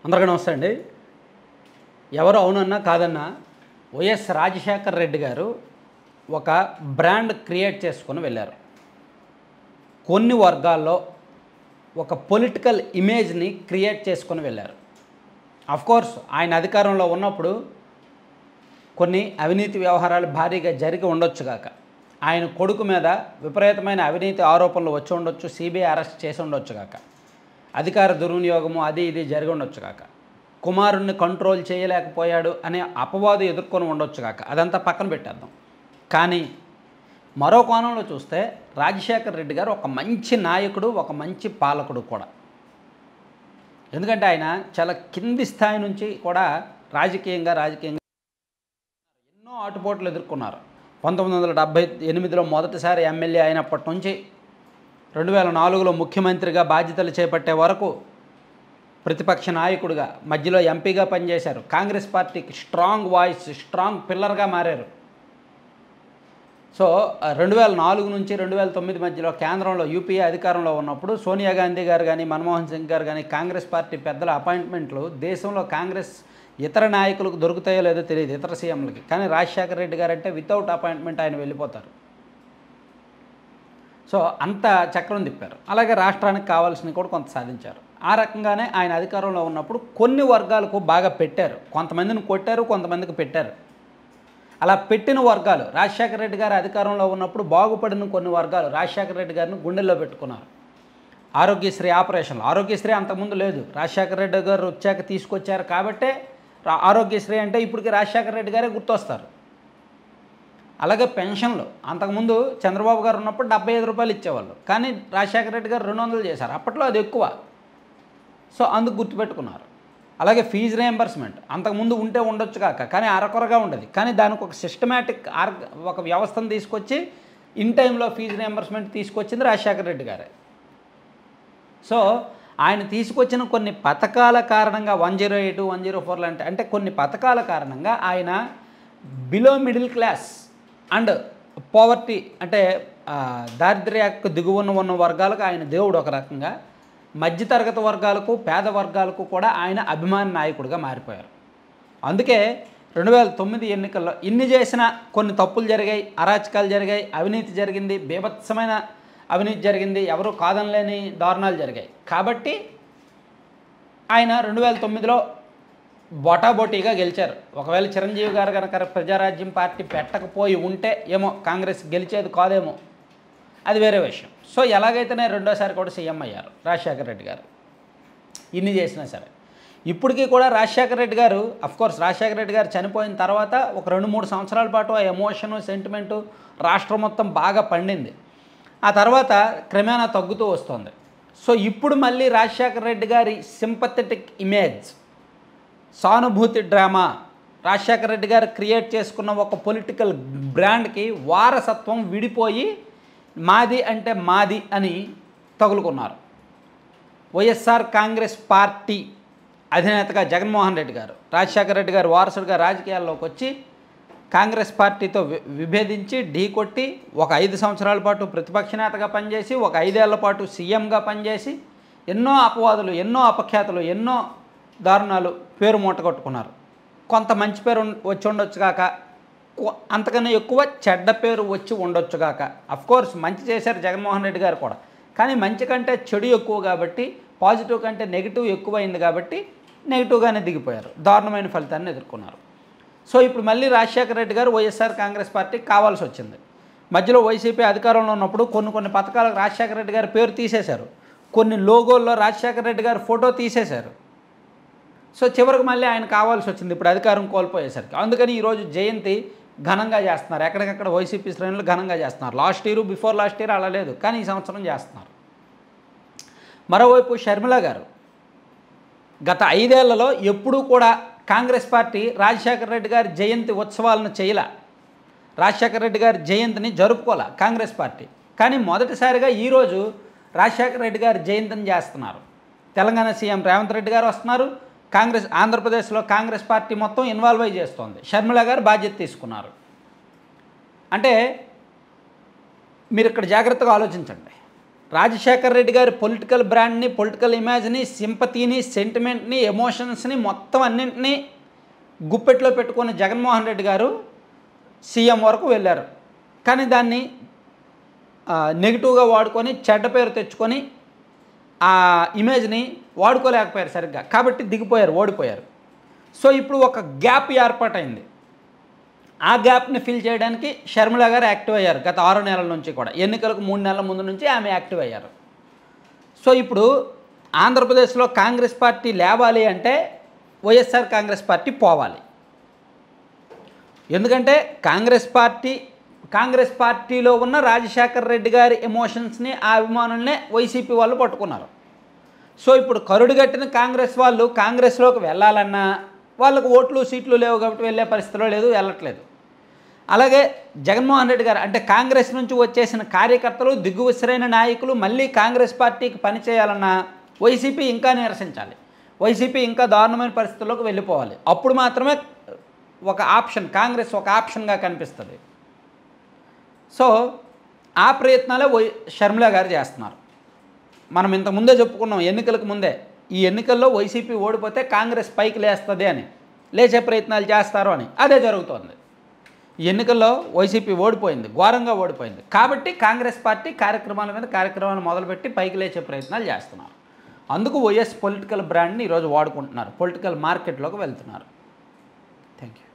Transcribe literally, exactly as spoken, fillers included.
అందరికీ నమస్తే అండి. ఎవరు అవునన్నా కాదన్నా వైఎస్ రాజశేఖర రెడ్డి గారు ఒక బ్రాండ్ క్రియేట్ చేసుకొని వెళ్ళారు. కొన్ని వర్గాల్లో ఒక పొలిటికల్ ఇమేజ్ని క్రియేట్ చేసుకొని వెళ్ళారు. ఆఫ్కోర్స్ ఆయన అధికారంలో ఉన్నప్పుడు కొన్ని అవినీతి వ్యవహారాలు భారీగా జరిగి ఉండొచ్చుగాక, ఆయన కొడుకు మీద విపరీతమైన అవినీతి ఆరోపణలు వచ్చి ఉండొచ్చు, సిబిఐ అరెస్ట్ చేసి ఉండొచ్చుగాక, అధికార దుర్వినియోగము అది ఇది జరిగి ఉండొచ్చుగాక, కుమారుణ్ణి కంట్రోల్ చేయలేకపోయాడు అనే అపవాదు ఎదుర్కొని ఉండొచ్చుగాక, అదంతా పక్కన పెట్టేద్దాం. కానీ మరో కోణంలో చూస్తే రాజశేఖర రెడ్డి గారు ఒక మంచి నాయకుడు, ఒక మంచి పాలకుడు కూడా. ఎందుకంటే ఆయన చాలా కింది స్థాయి నుంచి కూడా రాజకీయంగా రాజకీయంగా ఎన్నో ఆటుపోట్లు ఎదుర్కొన్నారు. పంతొమ్మిది వందల డెబ్భై ఎనిమిదిలో మొదటిసారి ఎమ్మెల్యే అయినప్పటి నుంచి రెండు వేల నాలుగులో ముఖ్యమంత్రిగా బాధ్యతలు చేపట్టే వరకు ప్రతిపక్ష నాయకుడిగా, మధ్యలో ఎంపీగా పనిచేశారు. కాంగ్రెస్ పార్టీకి స్ట్రాంగ్ వాయిస్, స్ట్రాంగ్ పిల్లర్గా మారారు. సో రెండు వేల నాలుగు నుంచి రెండు వేల తొమ్మిది మధ్యలో కేంద్రంలో యూపీఏ అధికారంలో ఉన్నప్పుడు సోనియా గాంధీ గారు కానీ, మన్మోహన్ సింగ్ గారు కానీ, కాంగ్రెస్ పార్టీ పెద్దల అపాయింట్మెంట్లు దేశంలో కాంగ్రెస్ ఇతర నాయకులకు దొరుకుతాయో లేదో తెలియదు, ఇతర సీఎంలకి. కానీ రాజశేఖర రెడ్డి గారు అంటే వితౌట్ అపాయింట్మెంట్ ఆయన వెళ్ళిపోతారు. సో అంత చక్రం తిప్పారు. అలాగే రాష్ట్రానికి కావాల్సినవి కూడా కొంత సాధించారు. ఆ రకంగానే ఆయన అధికారంలో ఉన్నప్పుడు కొన్ని వర్గాలకు బాగా పెట్టారు. కొంతమందిని కొట్టారు, కొంతమందికి పెట్టారు. అలా పెట్టిన వర్గాలు రాజశేఖర రెడ్డి గారు అధికారంలో ఉన్నప్పుడు బాగుపడిన కొన్ని వర్గాలు రాజశేఖర రెడ్డి గారిని గుండెల్లో పెట్టుకున్నారు. ఆరోగ్యశ్రీ ఆపరేషన్లు, ఆరోగ్యశ్రీ అంతకుముందు లేదు, రాజశేఖర రెడ్డి గారు వచ్చాక తీసుకొచ్చారు కాబట్టే ఆరోగ్యశ్రీ అంటే ఇప్పటికి రాజశేఖర రెడ్డి గారే గుర్తొస్తారు. అలాగే పెన్షన్లు అంతకుముందు చంద్రబాబు గారు ఉన్నప్పుడు డెబ్బై ఐదు రూపాయలు ఇచ్చేవాళ్ళు, కానీ రాజశేఖర రెడ్డి గారు రెండు వందలు చేశారు. అప్పట్లో అది ఎక్కువ, సో అందుకు గుర్తుపెట్టుకున్నారు. అలాగే ఫీజు రియంబర్స్మెంట్ అంతకుముందు ఉంటే ఉండొచ్చు కాక, కానీ అరకొరగా ఉండదు. కానీ దానికి ఒక సిస్టమేటిక్ ఆర్గ ఒక వ్యవస్థను తీసుకొచ్చి ఇన్ టైంలో ఫీజు రియంబర్స్మెంట్ తీసుకొచ్చింది రాజశేఖర రెడ్డి గారే. సో ఆయన తీసుకొచ్చిన కొన్ని పథకాల కారణంగా one zero eight one zero ఫోర్లు అంటే అంటే కొన్ని పథకాల కారణంగా ఆయన below middle class and poverty అంటే దారిద్ర్యకు దిగువన ఉన్న వర్గాలకు ఆయన దేవుడు ఒక రకంగా, మధ్యతరగతి వర్గాలకు పేద వర్గాలకు కూడా ఆయన అభిమాన నాయకుడిగా మారిపోయారు. అందుకే రెండు వేల తొమ్మిది ఎన్నికల్లో ఇన్ని చేసిన కొన్ని తప్పులు జరిగాయి, అరాచకాలు జరిగాయి, అవినీతి జరిగింది, బీభత్సమైన అవినీతి జరిగింది, ఎవరు కాదనలేని దారుణాలు జరిగాయి. కాబట్టి ఆయన రెండు వేల తొమ్మిదిలో బొటాబొటీగా గెలిచారు. ఒకవేళ చిరంజీవి గారు కనుక ప్రజారాజ్యం పార్టీ పెట్టకపోయి ఉంటే ఏమో కాంగ్రెస్ గెలిచేది కాదేమో, అది వేరే విషయం. సో ఎలాగైతేనే రెండోసారి కూడా సీఎం అయ్యారు రాజశేఖర రెడ్డి గారు, ఇన్ని చేసినా సరే. ఇప్పటికీ కూడా రాజశేఖర రెడ్డి గారు అఫ్కోర్స్ రాజశేఖర రెడ్డి గారు చనిపోయిన తర్వాత ఒక రెండు మూడు సంవత్సరాల పాటు ఆ ఎమోషను, సెంటిమెంటు రాష్ట్రం మొత్తం బాగా పండింది. ఆ తర్వాత క్రమేణా తగ్గుతూ వస్తుంది. సో ఇప్పుడు మళ్ళీ రాజశేఖర రెడ్డి గారి సింపథెటిక్ ఇమేజ్, సానుభూతి డ్రామా, రాజశేఖర రెడ్డి గారు క్రియేట్ చేసుకున్న ఒక పొలిటికల్ బ్రాండ్కి వారసత్వం విడిపోయి మాది అంటే మాది అని తగులుకున్నారు. వైఎస్ఆర్ కాంగ్రెస్ పార్టీ అధినేతగా జగన్మోహన్ రెడ్డి గారు రాజశేఖర రెడ్డి గారు వారసుడిగా రాజకీయాల్లోకి వచ్చి కాంగ్రెస్ పార్టీతో విభేదించి ఢీకొట్టి ఒక ఐదు సంవత్సరాల పాటు ప్రతిపక్ష నేతగా పనిచేసి, ఒక ఐదేళ్ల పాటు సీఎంగా పనిచేసి ఎన్నో అపవాదులు, ఎన్నో అపఖ్యాతులు, ఎన్నో దారుణాలు పేరు మూటగొట్టుకున్నారు. కొంత మంచి పేరు వచ్చి ఉండొచ్చు కాక, అంతకన్నా ఎక్కువ చెడ్డ పేరు వచ్చి ఉండొచ్చు కాక. అఫ్కోర్స్ మంచి చేశారు జగన్మోహన్ రెడ్డి గారు కూడా, కానీ మంచి కంటే చెడు ఎక్కువ కాబట్టి, పాజిటివ్ కంటే నెగిటివ్ ఎక్కువైంది కాబట్టి నెగిటివ్గానే దిగిపోయారు, దారుణమైన ఫలితాన్ని ఎదుర్కొన్నారు. సో ఇప్పుడు మళ్ళీ రాజశేఖర రెడ్డి గారు వైఎస్ఆర్ కాంగ్రెస్ పార్టీకి కావాల్సి వచ్చింది. మధ్యలో వైసీపీ అధికారంలో ఉన్నప్పుడు కొన్ని కొన్ని పథకాలకు రాజశేఖర రెడ్డి గారి పేరు తీసేశారు, కొన్ని లోగోల్లో రాజశేఖర రెడ్డి గారి ఫోటో తీసేశారు. సో చివరికి మళ్ళీ ఆయన కావాల్సి వచ్చింది ఇప్పుడు అధికారం కోల్పోయేసరికి. అందుకని ఈరోజు జయంతి ఘనంగా చేస్తున్నారు, ఎక్కడికక్కడ వైసీపీ శ్రేణులు ఘనంగా చేస్తున్నారు. Last year before last year అలా లేదు, కానీ ఈ సంవత్సరం చేస్తున్నారు. మరోవైపు షర్మిల గారు గత ఐదేళ్లలో ఎప్పుడూ కూడా కాంగ్రెస్ పార్టీ రాజశేఖర రెడ్డి గారి జయంతి ఉత్సవాలను చేయలే, రాజశేఖర రెడ్డి గారి జయంతిని జరుపుకోలే కాంగ్రెస్ పార్టీ. కానీ మొదటిసారిగా ఈరోజు రాజశేఖర రెడ్డి గారి జయంతిని చేస్తున్నారు. తెలంగాణ సీఎం రేవంత్ రెడ్డి గారు వస్తున్నారు, కాంగ్రెస్ ఆంధ్రప్రదేశ్లో కాంగ్రెస్ పార్టీ మొత్తం ఇన్వాల్వ్ అయి చేస్తోంది. షర్మిల గారు బాధ్యత తీసుకున్నారు. అంటే మీరు ఇక్కడ జాగ్రత్తగా ఆలోచించండి. రాజశేఖర రెడ్డి గారి పొలిటికల్ బ్రాండ్ని, పొలిటికల్ ఇమేజ్ని, సింపతిని, సెంటిమెంట్ని, ఎమోషన్స్ని మొత్తం అన్నింటినీ గుప్పెట్లో పెట్టుకున్న జగన్మోహన్ రెడ్డి గారు సీఎం వరకు వెళ్ళారు. కానీ దాన్ని నెగిటివ్గా వాడుకొని చెడ్డ పేరు తెచ్చుకొని ఆ ఇమేజ్ని వాడుకోలేకపోయారు సరిగ్గా. కాబట్టి దిగిపోయారు, ఓడిపోయారు. సో ఇప్పుడు ఒక గ్యాప్ ఏర్పాటైంది. ఆ గ్యాప్ని ఫిల్ చేయడానికి షర్మిల గారు యాక్టివ్ అయ్యారు. గత ఆరు నెలల నుంచి కూడా, ఎన్నికలకు మూడు నెలల ముందు నుంచి ఆమె యాక్టివ్ అయ్యారు. సో ఇప్పుడు ఆంధ్రప్రదేశ్లో కాంగ్రెస్ పార్టీ లేవాలి అంటే వైఎస్ఆర్ కాంగ్రెస్ పార్టీ పోవాలి. ఎందుకంటే కాంగ్రెస్ పార్టీ కాంగ్రెస్ పార్టీలో ఉన్న రాజశేఖర రెడ్డి గారి ఎమోషన్స్ని, ఆ అభిమానుల్నే వైసీపీ వాళ్ళు పట్టుకున్నారు. సో ఇప్పుడు కరుడుగట్టిన కాంగ్రెస్ వాళ్ళు కాంగ్రెస్లోకి వెళ్ళాలన్నా వాళ్ళకు ఓట్లు సీట్లు లేవు కాబట్టి వెళ్ళే పరిస్థితిలో లేదు, వెళ్ళట్లేదు. అలాగే జగన్మోహన్ రెడ్డి గారు అంటే కాంగ్రెస్ నుంచి వచ్చేసిన కార్యకర్తలు, దిగ్గువిసరైన నాయకులు మళ్ళీ కాంగ్రెస్ పార్టీకి పనిచేయాలన్నా వైసీపీ ఇంకా నిరసించాలి, వైసీపీ ఇంకా దారుణమైన పరిస్థితుల్లోకి వెళ్ళిపోవాలి. అప్పుడు మాత్రమే ఒక ఆప్షన్, కాంగ్రెస్ ఒక ఆప్షన్గా కనిపిస్తుంది. సో ఆ ప్రయత్నాలే వై షర్మిల గారు చేస్తున్నారు. మనం ఇంతకుముందే చెప్పుకున్నాం ఎన్నికలకు ముందే, ఈ ఎన్నికల్లో వైసీపీ ఓడిపోతే కాంగ్రెస్ పైకి లేస్తుంది అని, లేచే ప్రయత్నాలు చేస్తారు అని. అదే జరుగుతోంది. ఈ ఎన్నికల్లో వైసీపీ ఓడిపోయింది, ఘోరంగా ఓడిపోయింది. కాబట్టి కాంగ్రెస్ పార్టీ కార్యక్రమాల మీద కార్యక్రమాలు మొదలుపెట్టి పైకి లేచే ప్రయత్నాలు చేస్తున్నారు. అందుకు వైఎస్ పొలిటికల్ బ్రాండ్ని ఈరోజు వాడుకుంటున్నారు, పొలిటికల్ మార్కెట్లోకి వెళ్తున్నారు. Thank you.